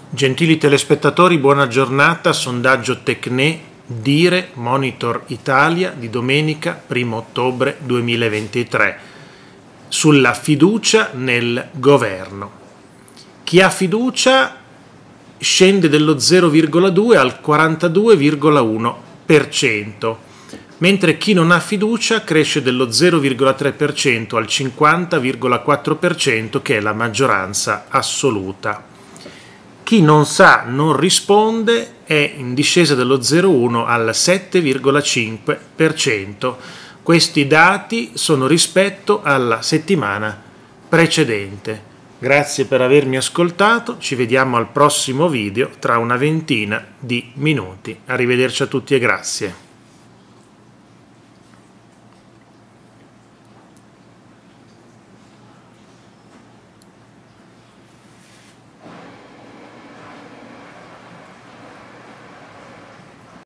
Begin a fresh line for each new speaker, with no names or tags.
Gentili telespettatori, buona giornata. Sondaggio Tecne Dire Monitor Italia di domenica 1 ottobre 2023 sulla fiducia nel governo. Chi ha fiducia scende dello 0,2 al 42,1%, mentre chi non ha fiducia cresce dello 0,3% al 50,4%, che è la maggioranza assoluta. Chi non sa, non risponde, è in discesa dello 0,1 al 7,5%. Questi dati sono rispetto alla settimana precedente. Grazie per avermi ascoltato, ci vediamo al prossimo video tra una ventina di minuti. Arrivederci a tutti e grazie.